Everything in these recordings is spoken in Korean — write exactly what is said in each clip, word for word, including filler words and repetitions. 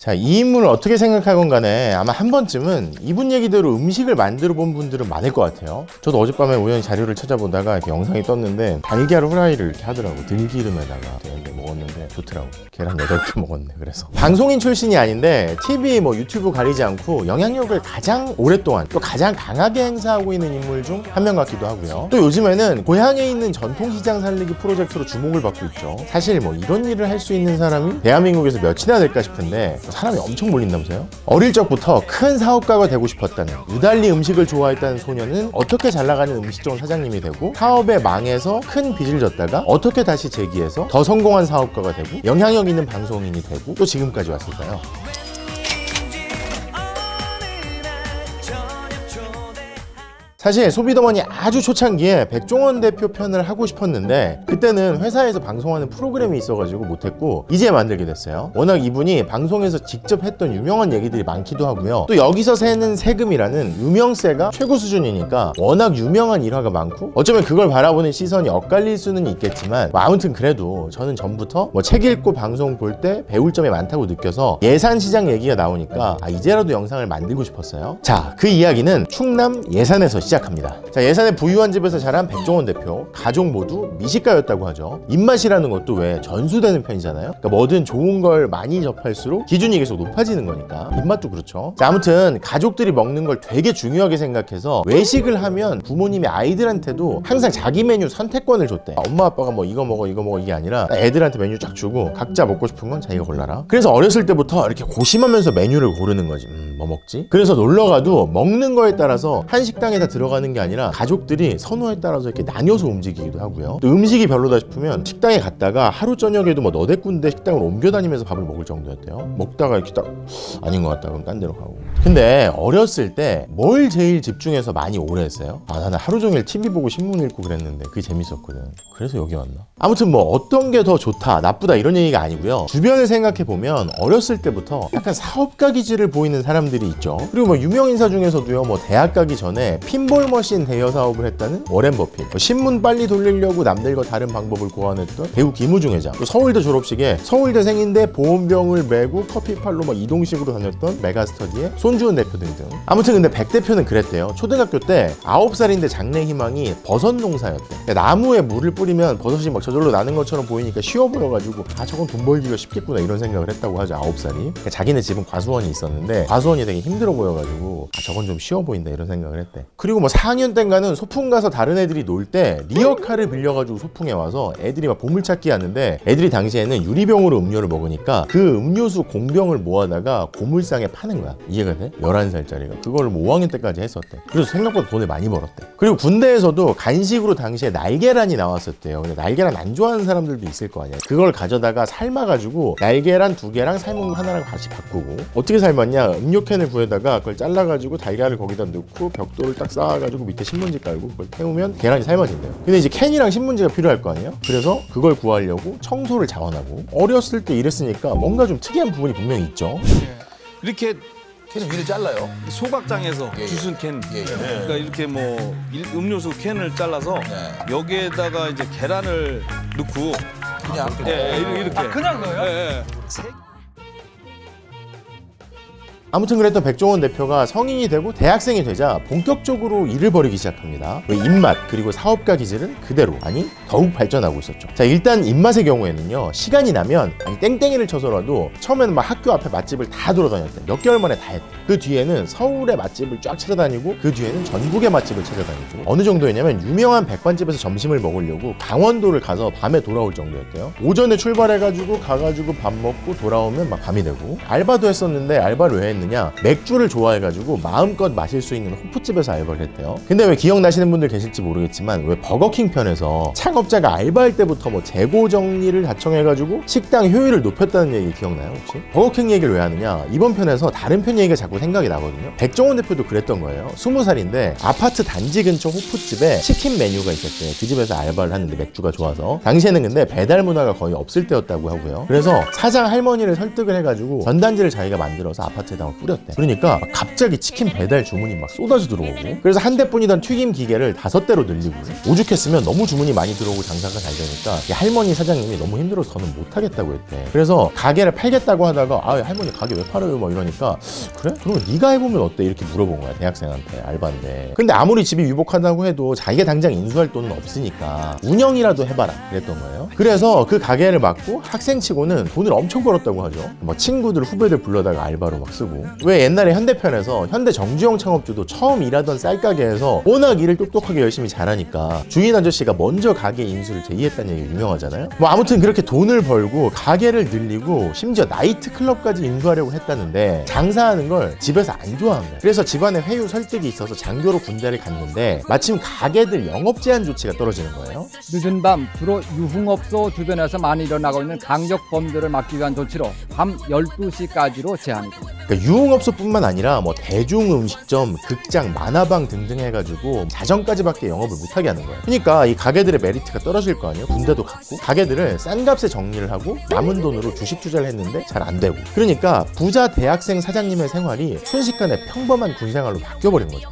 자, 이 인물을 어떻게 생각하건 간에 아마 한 번쯤은 이분 얘기대로 음식을 만들어 본 분들은 많을 것 같아요. 저도 어젯밤에 우연히 자료를 찾아보다가 이렇게 영상이 떴는데 달걀 후라이를 이렇게 하더라고. 들기름에다가 되게 먹었는데 좋더라고. 계란 여덟 개 먹었네. 그래서 방송인 출신이 아닌데 티비 뭐 유튜브 가리지 않고 영향력을 가장 오랫동안 또 가장 강하게 행사하고 있는 인물 중 한 명 같기도 하고요. 또 요즘에는 고향에 있는 전통시장 살리기 프로젝트로 주목을 받고 있죠. 사실 뭐 이런 일을 할 수 있는 사람이 대한민국에서 몇이나 될까 싶은데 사람이 엄청 몰린다면서요? 어릴 적부터 큰 사업가가 되고 싶었다는, 유달리 음식을 좋아했다는 소녀는 어떻게 잘 나가는 음식점 사장님이 되고 사업에 망해서 큰 빚을 졌다가 어떻게 다시 재기해서 더 성공한 사업가가 되고 영향력 있는 방송인이 되고 또 지금까지 왔을까요? 사실 소비더머니 아주 초창기에 백종원 대표 편을 하고 싶었는데 그때는 회사에서 방송하는 프로그램이 있어가지고 못했고 이제 만들게 됐어요. 워낙 이분이 방송에서 직접 했던 유명한 얘기들이 많기도 하고요. 또 여기서 새는 세금이라는 유명세가 최고 수준이니까 워낙 유명한 일화가 많고 어쩌면 그걸 바라보는 시선이 엇갈릴 수는 있겠지만 뭐 아무튼 그래도 저는 전부터 뭐 책 읽고 방송 볼 때 배울 점이 많다고 느껴서 예산시장 얘기가 나오니까 아 이제라도 영상을 만들고 싶었어요. 자, 그 이야기는 충남 예산에서 시작 합니다. 자, 예산의 부유한 집에서 자란 백종원 대표, 가족 모두 미식가였다고 하죠. 입맛이라는 것도 왜 전수되는 편이잖아요. 그러니까 뭐든 좋은 걸 많이 접할수록 기준이 계속 높아지는 거니까 입맛도 그렇죠. 자, 아무튼 가족들이 먹는 걸 되게 중요하게 생각해서 외식을 하면 부모님이 아이들한테도 항상 자기 메뉴 선택권을 줬대. 엄마 아빠가 뭐 이거 먹어 이거 먹어 이게 아니라 애들한테 메뉴 쫙 주고 각자 먹고 싶은 건 자기가 골라라. 그래서 어렸을 때부터 이렇게 고심하면서 메뉴를 고르는 거지. 음, 뭐 먹지? 그래서 놀러가도 먹는 거에 따라서 한 식당에다 들어가는 게 아니라 가족들이 선호에 따라서 이렇게 나뉘어서 움직이기도 하고요. 또 음식이 별로다 싶으면 식당에 갔다가 하루 저녁에도 뭐 너댓 군데 식당을 옮겨 다니면서 밥을 먹을 정도였대요. 먹다가 이렇게 딱 아닌 것 같다 그럼 딴 데로 가고. 근데 어렸을 때 뭘 제일 집중해서 많이 오래 했어요? 아, 나는 하루 종일 티비 보고 신문 읽고 그랬는데 그게 재밌었거든. 그래서 여기 왔나? 아무튼 뭐 어떤 게 더 좋다 나쁘다 이런 얘기가 아니고요. 주변을 생각해보면 어렸을 때부터 약간 사업가 기질을 보이는 사람들이 있죠. 그리고 뭐 유명 인사 중에서도요, 뭐 대학 가기 전에 핀볼 머신 대여 사업을 했다는 워렌 버핏, 뭐 신문 빨리 돌리려고 남들과 다른 방법을 고안했던 배우 김우중 회장, 또 서울대 졸업식에 서울대생인데 보온병을 메고 커피팔로 막 이동식으로 다녔던 메가스터디의 손주은 대표 등등. 아무튼 근데 백 대표는 그랬대요. 초등학교 때 아홉 살인데 장래 희망이 버섯 농사였대. 나무에 물을 뿌리면 버섯이 막 저절로 나는 것처럼 보이니까 쉬워 보여가지고 아 저건 돈 벌기가 쉽겠구나 이런 생각을 했다고 하죠. 아홉 살이. 그러니까 자기네 집은 과수원이 있었는데 과수원이 되게 힘들어 보여가지고 아 저건 좀 쉬워 보인다 이런 생각을 했대. 그리고 뭐 사 학년 땐가는 소풍 가서 다른 애들이 놀 때 리어카를 빌려가지고 소풍에 와서 애들이 막 보물찾기 하는데 애들이 당시에는 유리병으로 음료를 먹으니까 그 음료수 공병을 모아다가 고물상에 파는 거야. 이해가 돼? 열한 살짜리가 그걸 뭐 오 학년 때까지 했었대. 그래서 생각보다 돈을 많이 벌었대. 그리고 군대에서도 간식으로 당시에 날계란이 나왔었대요. 근데 날계란 안 좋아하는 사람들도 있을 거 아니야. 그걸 가져다가 삶아가지고 날계란 두 개랑 삶은 거 하나랑 같이 바꾸고 어떻게 삶았냐? 음료캔을 구해다가 그걸 잘라가지고 달걀을 거기다 넣고 벽돌을 딱 쌓아가지고 밑에 신문지 깔고 그걸 태우면 계란이 삶아진대요. 근데 이제 캔이랑 신문지가 필요할 거 아니에요? 그래서 그걸 구하려고 청소를 자원하고 어렸을 때 이랬으니까 뭔가 좀 특이한 부분이 분명히 있죠. 이렇게 캔을 위를 잘라요. 소각장에서 예, 예. 주순 캔. 예, 예. 그러니까 이렇게 뭐 음료수 캔을 잘라서 네. 여기에다가 이제 계란을 넣고 그냥 예, 예, 이렇게. 아, 그냥 넣어요? 예, 예. 아무튼 그랬던 백종원 대표가 성인이 되고 대학생이 되자 본격적으로 일을 벌이기 시작합니다. 왜 입맛 그리고 사업가 기질은 그대로 아니 더욱 발전하고 있었죠. 자, 일단 입맛의 경우에는요, 시간이 나면 아니 땡땡이를 쳐서라도 처음에는 막 학교 앞에 맛집을 다 돌아다녔대. 몇 개월 만에 다 했대. 그 뒤에는 서울의 맛집을 쫙 찾아다니고 그 뒤에는 전국의 맛집을 찾아다니고 어느 정도였냐면 유명한 백반집에서 점심을 먹으려고 강원도를 가서 밤에 돌아올 정도였대요. 오전에 출발해가지고 가가지고 밥 먹고 돌아오면 막 밤이 되고 알바도 했었는데 알바를 왜 했느냐? 맥주를 좋아해가지고 마음껏 마실 수 있는 호프집에서 알바를 했대요. 근데 왜 기억나시는 분들 계실지 모르겠지만 왜 버거킹 편에서 창업자가 알바할 때부터 뭐 재고 정리를 자청해가지고 식당 효율을 높였다는 얘기 기억나요 혹시? 버거킹 얘기를 왜 하느냐? 이번 편에서 다른 편 얘기가 자꾸 생각이 나거든요. 백종원 대표도 그랬던 거예요. 스무 살인데 아파트 단지 근처 호프집에 치킨 메뉴가 있었대요. 그 집에서 알바를 하는데 맥주가 좋아서 당시에는 근데 배달 문화가 거의 없을 때였다고 하고요. 그래서 사장 할머니를 설득을 해가지고 전단지를 자기가 만들어서 아파트에다 영업장을 뿌렸대. 그러니까 갑자기 치킨 배달 주문이 막 쏟아져 들어오고, 그래서 한 대뿐이던 튀김 기계를 다섯 대로 늘리고, 오죽했으면 너무 주문이 많이 들어오고 장사가 잘 되니까 이 할머니 사장님이 너무 힘들어서 더는 못하겠다고 했대. 그래서 가게를 팔겠다고 하다가 아 할머니 가게 왜 팔아요? 막 이러니까 그래? 그럼 네가 해보면 어때? 이렇게 물어본 거야. 대학생한테, 알바인데. 근데 아무리 집이 유복하다고 해도 자기가 당장 인수할 돈은 없으니까 운영이라도 해봐라 그랬던 거예요. 그래서 그 가게를 맡고 학생치고는 돈을 엄청 벌었다고 하죠. 뭐 친구들 후배들 불러다가 알바로 막 쓰고. 왜 옛날에 현대편에서 현대 정주영 창업주도 처음 일하던 쌀가게에서 워낙 일을 똑똑하게 열심히 잘하니까 주인 아저씨가 먼저 가게 인수를 제의했다는 얘기 유명하잖아요. 뭐 아무튼 그렇게 돈을 벌고 가게를 늘리고 심지어 나이트클럽까지 인수하려고 했다는데 장사하는 걸 집에서 안 좋아한 거예요. 그래서 집안에 회유 설득이 있어서 장교로 군대를 갔는데 마침 가게들 영업 제한 조치가 떨어지는 거예요. 늦은 밤 주로 유흥업소 주변에서 많이 일어나고 있는 강력 범죄를 막기 위한 조치로 밤 열두 시까지로 제한입니다. 그러니까 유흥업소뿐만 아니라 뭐 대중음식점, 극장, 만화방 등등 해가지고 자정까지밖에 영업을 못하게 하는 거예요. 그러니까 이 가게들의 메리트가 떨어질 거 아니에요. 군대도 갔고 가게들을 싼 값에 정리를 하고 남은 돈으로 주식 투자를 했는데 잘 안 되고, 그러니까 부자 대학생 사장님의 생활이 순식간에 평범한 군생활로 바뀌어버린 거죠.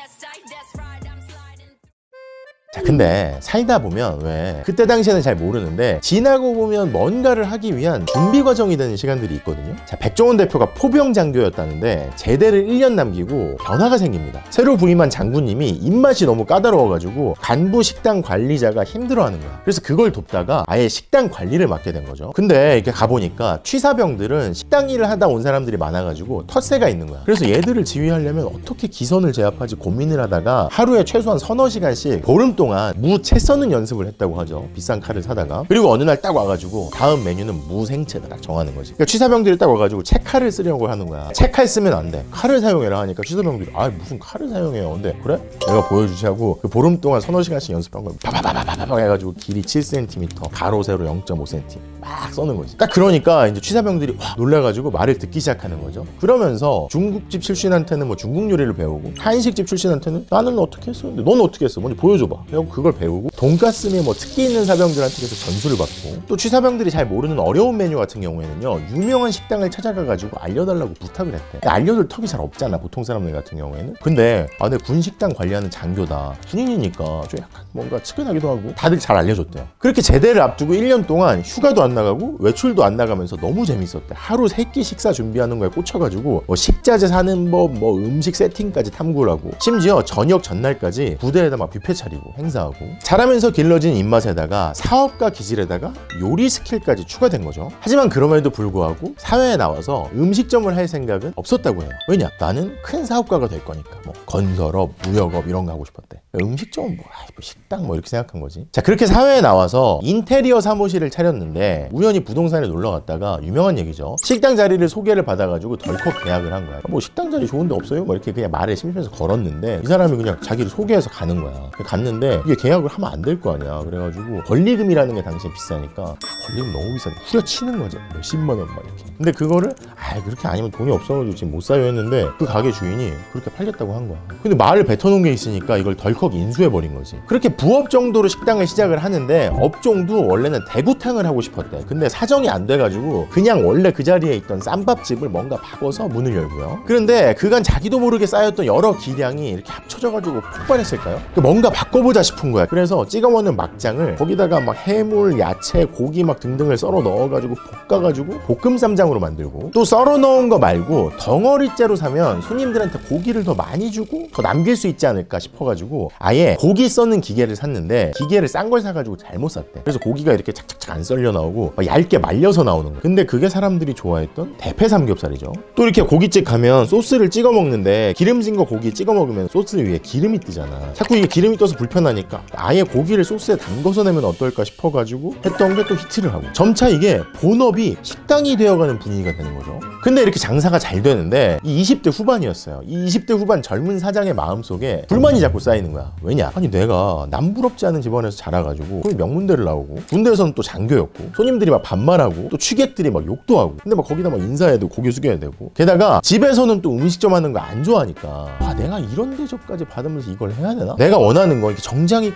자, 근데 살다 보면 왜 그때 당시에는 잘 모르는데 지나고 보면 뭔가를 하기 위한 준비 과정이 되는 시간들이 있거든요. 자, 백종원 대표가 포병 장교였다는데 제대를 일 년 남기고 변화가 생깁니다. 새로 부임한 장군님이 입맛이 너무 까다로워가지고 간부 식당 관리자가 힘들어하는 거야. 그래서 그걸 돕다가 아예 식당 관리를 맡게 된 거죠. 근데 이렇게 가보니까 취사병들은 식당 일을 하다 온 사람들이 많아가지고 텃세가 있는 거야. 그래서 얘들을 지휘하려면 어떻게 기선을 제압하지 고민을 하다가 하루에 최소한 서너 시간씩 보름 동안 동안 무 채 써는 연습을 했다고 하죠. 비싼 칼을 사다가. 그리고 어느 날 딱 와가지고 다음 메뉴는 무 생채다 딱 정하는 거지. 그러니까 취사병들이 딱 와가지고 채칼을 쓰려고 하는 거야. 채칼 쓰면 안 돼. 칼을 사용해라 하니까 취사병들이 아 무슨 칼을 사용해요. 근데 그래? 내가 보여주지 하고 그 보름 동안 서너 시간씩 연습한 거야. 바바바바바바 해가지고 길이 칠 센티미터, 가로 세로 영 점 오 센티미터 막 써는 거지. 딱 그러니까 이제 취사병들이 와 놀라가지고 말을 듣기 시작하는 거죠. 그러면서 중국집 출신한테는 뭐 중국 요리를 배우고 한식집 출신한테는 나는 어떻게 했었는데 넌 어떻게 했어? 먼저 보여줘봐. 그리고 그걸 배우고 돈가스에 뭐 특기 있는 사병들한테 계속 전수를 받고, 또 취사병들이 잘 모르는 어려운 메뉴 같은 경우에는요 유명한 식당을 찾아가가지고 알려달라고 부탁을 했대. 알려줄 턱이 잘 없잖아 보통 사람들 같은 경우에는. 근데 아 내 군식당 관리하는 장교다, 군인이니까 좀 약간 뭔가 측은하기도 하고 다들 잘 알려줬대요. 그렇게 제대를 앞두고 일 년 동안 휴가도 안 나가고 외출도 안 나가면서 너무 재밌었대. 하루 세 끼 식사 준비하는 거에 꽂혀가지고 뭐 식자재 사는 법, 뭐 음식 세팅까지 탐구를 하고, 심지어 저녁 전날까지 부대에다 막 뷔페 차리고 행사하고. 잘하면서 길러진 입맛에다가 사업가 기질에다가 요리 스킬까지 추가된 거죠. 하지만 그럼에도 불구하고 사회에 나와서 음식점을 할 생각은 없었다고 해요. 왜냐? 나는 큰 사업가가 될 거니까. 뭐 건설업, 무역업 이런 거 하고 싶었대. 음식점은 뭐, 아이, 뭐 식당 뭐 이렇게 생각한 거지. 자, 그렇게 사회에 나와서 인테리어 사무실을 차렸는데 우연히 부동산에 놀러 갔다가 유명한 얘기죠. 식당 자리를 소개를 받아가지고 덜컥 계약을 한 거야. 뭐 식당 자리 좋은데 없어요? 뭐 이렇게 그냥 말에 심심해서 걸었는데 이 사람이 그냥 자기를 소개해서 가는 거야. 갔는데 이게 계약을 하면 안 될 거 아니야. 그래가지고 권리금이라는 게 당시에 비싸니까 아, 권리금 너무 비싸네. 후려치는 거지. 몇십만 원 막 이렇게. 근데 그거를 아 그렇게 아니면 돈이 없어가지고 지금 못 사요 했는데 그 가게 주인이 그렇게 팔겠다고 한 거야. 근데 말을 뱉어놓은 게 있으니까 이걸 덜컥 인수해버린 거지. 그렇게 부업 정도로 식당을 시작을 하는데 업종도 원래는 대구탕을 하고 싶었대. 근데 사정이 안 돼가지고 그냥 원래 그 자리에 있던 쌈밥집을 뭔가 바꿔서 문을 열고요. 그런데 그간 자기도 모르게 쌓였던 여러 기량이 이렇게 합쳐져가지고 폭발했을까요? 뭔가 바꿔보자 싶은 거야. 그래서 찍어 먹는 막장을 거기다가 막 해물, 야채, 고기 막 등등을 썰어 넣어가지고 볶아가지고 볶음 쌈장으로 만들고, 또 썰어 넣은 거 말고 덩어리째로 사면 손님들한테 고기를 더 많이 주고 더 남길 수 있지 않을까 싶어가지고 아예 고기 써는 기계를 샀는데 기계를 싼 걸 사가지고 잘못 샀대. 그래서 고기가 이렇게 착착착 안 썰려 나오고 막 얇게 말려서 나오는 거야. 근데 그게 사람들이 좋아했던 대패 삼겹살이죠. 또 이렇게 고깃집 가면 소스를 찍어 먹는데 기름진 거 고기 찍어 먹으면 소스 위에 기름이 뜨잖아. 자꾸 이게 기름이 떠서 불편하니까 아예 고기를 소스에 담궈서 내면 어떨까 싶어가지고 했던 게 또 히트를 하고, 점차 이게 본업이 식당이 되어가는 분위기가 되는 거죠. 근데 이렇게 장사가 잘 되는데 이 이십 대 후반이었어요. 이 이십 대 후반 젊은 사장의 마음속에 불만이 자꾸 쌓이는 거야. 왜냐? 아니 내가 남부럽지 않은 집안에서 자라가지고 거기 명문대를 나오고 군대에서는 또 장교였고 손님들이 막 반말하고 또 취객들이 막 욕도 하고, 근데 막 거기다 막 인사해야 되고 고개 숙여야 되고, 게다가 집에서는 또 음식점 하는 거 안 좋아하니까 아 내가 이런 대접까지 받으면서 이걸 해야 되나? 내가 원하는 거 이렇게 정장 입고 사무실에서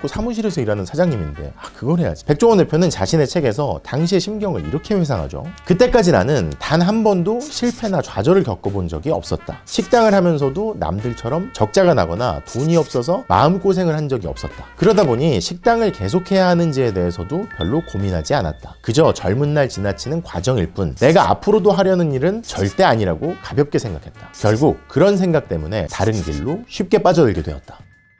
곳에서 일하는 사장님인데 아 그걸 해야지. 백종원 대표는 자신의 책에서 당시의 심경을 이렇게 회상하죠. 그때까지 나는 단 한 번도 실패나 좌절을 겪어본 적이 없었다. 식당을 하면서도 남들처럼 적자가 나거나 돈이 없어서 마음고생을 한 적이 없었다. 그러다 보니 식당을 계속해야 하는지에 대해서도 별로 고민하지 않았다. 그저 젊은 날 지나치는 과정일 뿐 내가 앞으로도 하려는 일은 절대 아니라고 가볍게 생각했다. 결국 그런 생각 때문에 다른 길로 쉽게 빠져들게 되었다.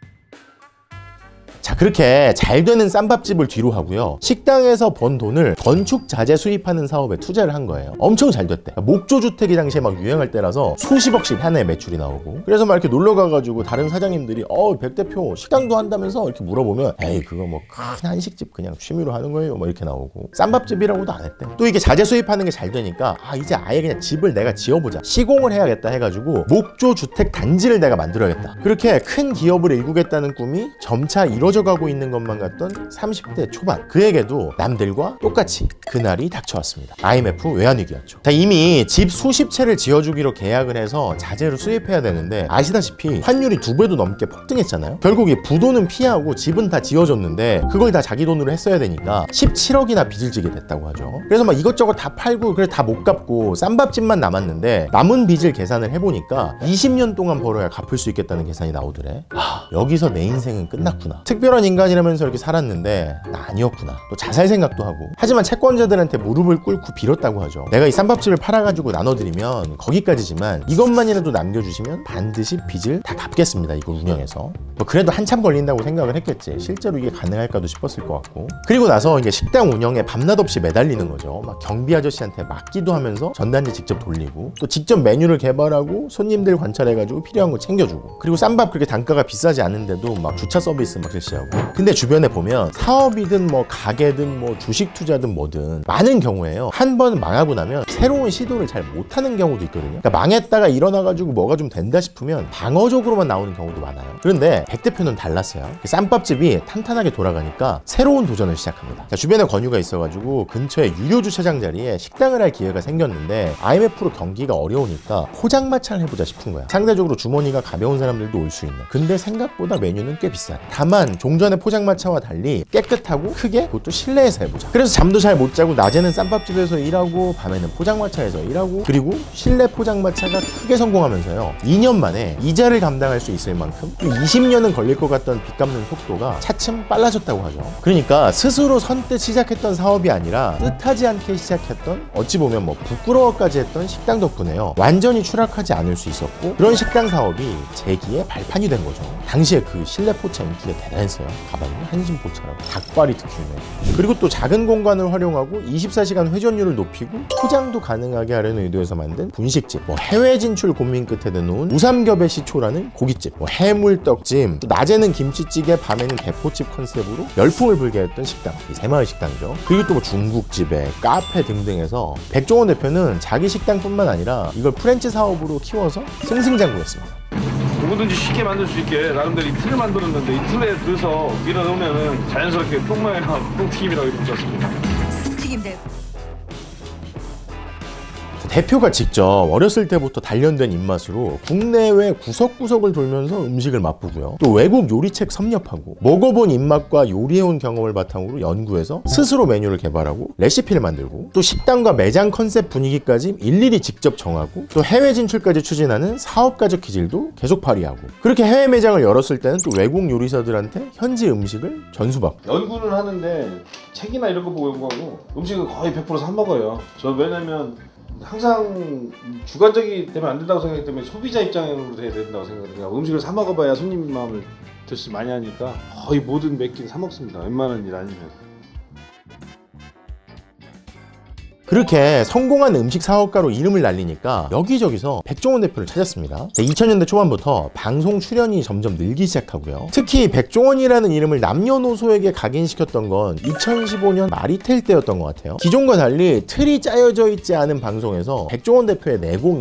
자, 그렇게 잘 되는 쌈밥집을 뒤로 하고요. 식당에서 번 돈을 건축 자재 수입하는 사업에 투자를 한 거예요. 엄청 잘 됐대. 목조 주택이 당시에 막 유행할 때라서 수십억씩 한 해 매출이 나오고. 그래서 막 이렇게 놀러 가가지고 다른 사장님들이 어, 백 대표 식당도 한다면서 이렇게 물어보면 에이 그거 뭐 큰 한식집 그냥 취미로 하는 거예요. 뭐 이렇게 나오고. 쌈밥집이라고도 안 했대. 또 이게 자재 수입하는 게 잘 되니까 아 이제 아예 그냥 집을 내가 지어보자. 시공을 해야겠다 해가지고 목조 주택 단지를 내가 만들어야겠다. 그렇게 큰 기업을 일구겠다는 꿈이 점차 이루어져 가고 있는 것만 같던 삼십 대 초반. 그에게도 남들과 똑같이 그날이 닥쳐왔습니다. 아이엠에프 외환위기였죠. 자, 이미 집 수십 채를 지어주기로 계약을 해서 자재를 수입해야 되는데 아시다시피 환율이 두 배도 넘게 폭등했잖아요. 결국 이 부도는 피하고 집은 다 지어줬는데 그걸 다 자기 돈으로 했어야 되니까 십칠억이나 빚을 지게 됐다고 하죠. 그래서 막 이것저것 다 팔고 그래 다 못 갚고 쌈밥집만 남았는데 남은 빚을 계산을 해보니까 이십 년 동안 벌어야 갚을 수 있겠다는 계산이 나오더래. 하, 여기서 내 인생은 끝났구나. 특별한 인간이라면서 이렇게 살았는데 나 아니었구나. 또 자살 생각도 하고. 하지만 채권자들한테 무릎을 꿇고 빌었다고 하죠. 내가 이 쌈밥집을 팔아가지고 나눠드리면 거기까지지만 이것만이라도 남겨주시면 반드시 빚을 다 갚겠습니다. 이거 운영해서. 뭐 그래도 한참 걸린다고 생각을 했겠지. 실제로 이게 가능할까도 싶었을 것 같고. 그리고 나서 이제 식당 운영에 밤낮 없이 매달리는 거죠. 막 경비 아저씨한테 맡기도 하면서 전단지 직접 돌리고 또 직접 메뉴를 개발하고 손님들 관찰해가지고 필요한 거 챙겨주고. 그리고 쌈밥 그렇게 단가가 비싸지 않은데도 막 주차 서비스 막 실시하고. 근데 주변에 보면 사업이든 뭐 가게든 뭐 주식 투자든 뭐든 많은 경우에요. 한 번 망하고 나면 새로운 시도를 잘 못하는 경우도 있거든요. 그러니까 망했다가 일어나가지고 뭐가 좀 된다 싶으면 방어적으로만 나오는 경우도 많아요. 그런데 백 대표는 달랐어요. 쌈밥집이 탄탄하게 돌아가니까 새로운 도전을 시작합니다. 자, 주변에 권유가 있어가지고 근처에 유료 주차장 자리에 식당을 할 기회가 생겼는데 아이엠에프로 경기가 어려우니까 포장마차를 해보자 싶은 거야. 상대적으로 주머니가 가벼운 사람들도 올 수 있는. 근데 생각보다 메뉴는 꽤 비싸요. 다만 종전의 포장마차와 달리 깨끗하고 크게 그것도 실내에서 해보자. 그래서 잠도 잘 못 자고 낮에는 쌈밥집에서 일하고 밤에는 포장마차에서 일하고. 그리고 실내 포장마차가 크게 성공하면서요 이 년 만에 이자를 감당할 수 있을 만큼 이십 년은 걸릴 것 같던 빚 갚는 속도가 차츰 빨라졌다고 하죠. 그러니까 스스로 선뜻 시작했던 사업이 아니라 뜻하지 않게 시작했던 어찌 보면 뭐 부끄러워까지 했던 식당 덕분에요 완전히 추락하지 않을 수 있었고 그런 식당 사업이 재기의 발판이 된 거죠. 당시에 그 실내 포차 인기가 대단했어요. 가방이 한진포차라고. 닭발이 특징이에요. 그리고 또 작은 공간을 활용하고 이십사 시간 회전율을 높이고 포장도 가능하게 하려는 의도에서 만든 분식집, 뭐 해외 진출 고민 끝에 내놓은 우삼겹의 시초라는 고깃집, 뭐 해물떡찜, 또 낮에는 김치찌개, 밤에는 대포집 컨셉으로 열풍을 불게 했던 식당, 이 새마을 식당이죠. 그리고 또 뭐 중국집에 카페 등등해서 백종원 대표는 자기 식당뿐만 아니라 이걸 프랜차이즈 사업으로 키워서 승승장구했습니다. 누구든지 쉽게 만들 수 있게 나름대로 이 틀을 만들었는데 이 틀에 넣어서 밀어넣으면 자연스럽게 똥마요랑 똥튀김이라고 이름 썼습니다. 튀김대. 대표가 직접 어렸을 때부터 단련된 입맛으로 국내외 구석구석을 돌면서 음식을 맛보고요. 또 외국 요리책 섭렵하고 먹어본 입맛과 요리해온 경험을 바탕으로 연구해서 스스로 메뉴를 개발하고 레시피를 만들고 또 식당과 매장 컨셉 분위기까지 일일이 직접 정하고 또 해외 진출까지 추진하는 사업가적 기질도 계속 발휘하고 그렇게 해외 매장을 열었을 때는 또 외국 요리사들한테 현지 음식을 전수받고. 연구는 하는데 책이나 이런 거 보고 연구하고 음식은 거의 백 퍼센트 사 먹어요. 저 왜냐면 항상 주관적이 되면 안 된다고 생각하기 때문에 소비자 입장으로 돼야 된다고 생각해요. 음식을 사 먹어봐야 손님 마음을 들수 많이 하니까 거의 모든 몇 끼는 사 먹습니다. 웬만한 일 아니면. 그렇게 성공한 음식 사업가로 이름을 날리니까 여기저기서 백종원 대표를 찾았습니다. 이천 년대 초반부터 방송 출연이 점점 늘기 시작하고요. 특히 백종원이라는 이름을 남녀노소에게 각인시켰던 건 이천십오 년 마리텔 때였던 것 같아요. 기존과 달리 틀이 짜여져 있지 않은 방송에서 백종원 대표의 내공이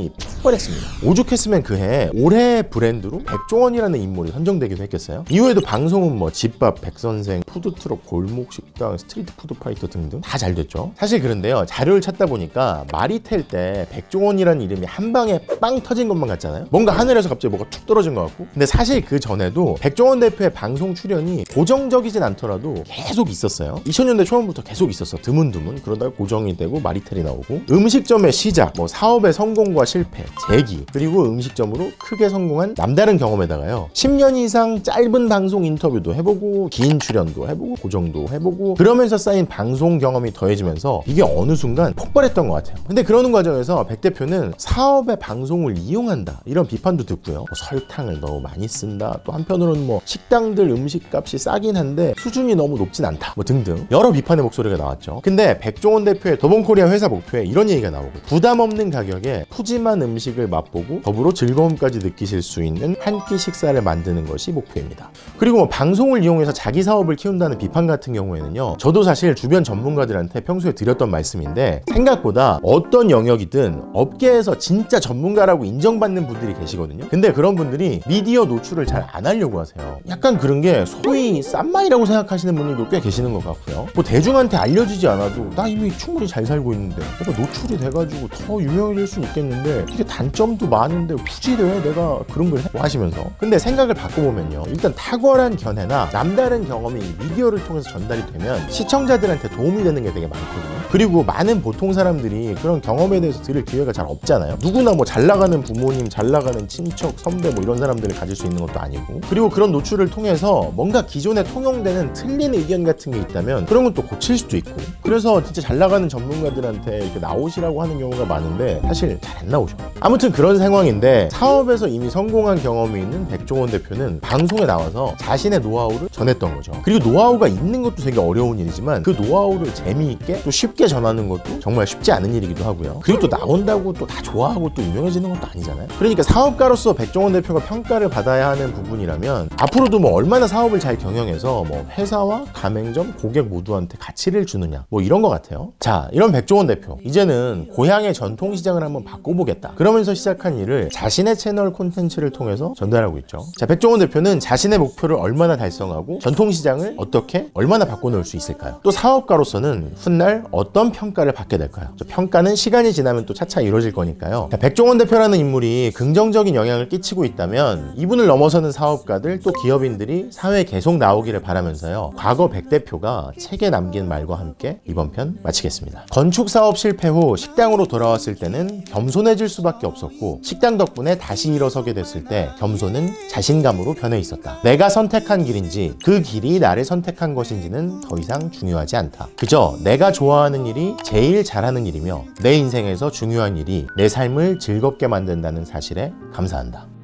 폭발했습니다. 오죽했으면 그해 올해 브랜드로 백종원이라는 인물이 선정되기도 했겠어요. 이후에도 방송은 뭐 집밥, 백선생, 푸드트럭, 골목식당, 스트리트 푸드파이터 등등 다 잘 됐죠. 사실 그런데요, 자료를 찾다 보니까 마리텔 때 백종원이라는 이름이 한 방에 빵 터진 것만 같잖아요. 뭔가 하늘에서 갑자기 뭐가 툭 떨어진 것 같고. 근데 사실 그 전에도 백종원 대표의 방송 출연이 고정적이진 않더라도 계속 있었어요. 이천 년대 초반부터 계속 있었어. 드문드문. 그러다가 고정이 되고 마리텔이 나오고, 음식점의 시작, 뭐 사업의 성공과 실패, 재기, 그리고 음식점으로 크게 성공한 남다른 경험에다가요, 십 년 이상 짧은 방송 인터뷰도 해보고 긴 출연도 해보고 고정도 해보고, 그러면서 쌓인 방송 경험이 더해지면서 이게 어느 순간 폭발했던 것 같아요. 근데 그러는 과정에서 백 대표는 사업에 방송을 이용한다 이런 비판도 듣고요. 뭐 설탕을 너무 많이 쓴다, 또 한편으로는 뭐 식당들 음식값이 싸긴 한데 수준이 너무 높진 않다, 뭐 등등 여러 비판의 목소리가 나왔죠. 근데 백종원 대표의 더본코리아 회사 목표에 이런 얘기가 나오고, 부담 없는 가격에 푸짐한 음식을 맛보고 더불어 즐거움까지 느끼실 수 있는 한 끼 식사를 만드는 것이 목표입니다. 그리고 뭐 방송을 이용해서 자기 사업을 키운다는 비판 같은 경우에는요, 저도 사실 주변 전문가들한테 평소에 드렸던 말씀인데, 생각보다 어떤 영역이든 업계에서 진짜 전문가라고 인정받는 분들이 계시거든요. 근데 그런 분들이 미디어 노출을 잘 안 하려고 하세요. 약간 그런 게 소위 쌈마이라고 생각하시는 분들도 꽤 계시는 것 같고요. 뭐 대중한테 알려지지 않아도 나 이미 충분히 잘 살고 있는데 내가 노출이 돼가지고 더 유명해질 수 있겠는데 이게 단점도 많은데 굳이 왜 내가 그런 걸 해? 뭐 하시면서. 근데 생각을 바꿔보면요, 일단 탁월한 견해나 남다른 경험이 미디어를 통해서 전달이 되면 시청자들한테 도움이 되는 게 되게 많거든요. 그리고 많은 보통 사람들이 그런 경험에 대해서 들을 기회가 잘 없잖아요. 누구나 뭐 잘 나가는 부모님, 잘 나가는 친척, 선배 뭐 이런 사람들을 가질 수 있는 것도 아니고, 그리고 그런 노출을 통해서 뭔가 기존에 통용되는 틀린 의견 같은 게 있다면 그런 건 또 고칠 수도 있고, 그래서 진짜 잘 나가는 전문가들한테 이렇게 나오시라고 하는 경우가 많은데 사실 잘 안 나오죠. 아무튼 그런 상황인데, 사업에서 이미 성공한 경험이 있는 백종원 대표는 방송에 나와서 자신의 노하우를 전했던 거죠. 그리고 노하우가 있는 것도 되게 어려운 일이지만 그 노하우를 재미있게 또 쉽게 전하는 것도 정말 쉽지 않은 일이기도 하고요. 그리고 또 나온다고 또 다 좋아하고 또 유명해지는 것도 아니잖아요. 그러니까 사업가로서 백종원 대표가 평가를 받아야 하는 부분이라면, 앞으로도 뭐 얼마나 사업을 잘 경영해서 뭐 회사와 가맹점, 고객 모두한테 가치를 주느냐, 뭐 이런 것 같아요. 자, 이런 백종원 대표, 이제는 고향의 전통시장을 한번 바꿔보겠다 그러면서 시작한 일을 자신의 채널 콘텐츠를 통해서 전달하고 있죠. 자, 백종원 대표는 자신의 목표를 얼마나 달성하고 전통시장을 어떻게 얼마나 바꿔놓을 수 있을까요? 또 사업가로서는 훗날 어떤 평가를 받게 될까요? 저 평가는 시간이 지나면 또 차차 이루어질 거니까요. 자, 백종원 대표라는 인물이 긍정적인 영향을 끼치고 있다면 이분을 넘어서는 사업가들, 또 기업인들이 사회에 계속 나오기를 바라면서요, 과거 백 대표가 책에 남긴 말과 함께 이번 편 마치겠습니다. 건축 사업 실패 후 식당으로 돌아왔을 때는 겸손해질 수밖에 없었고, 식당 덕분에 다시 일어서게 됐을 때 겸손은 자신감으로 변해 있었다. 내가 선택한 길인지 그 길이 나를 선택한 것인지는 더 이상 중요하지 않다. 그저 내가 좋아하는 일이 제일 잘하는 일이며 내 인생에서 중요한 일이 내 삶을 즐겁게 만든다는 사실에 감사한다.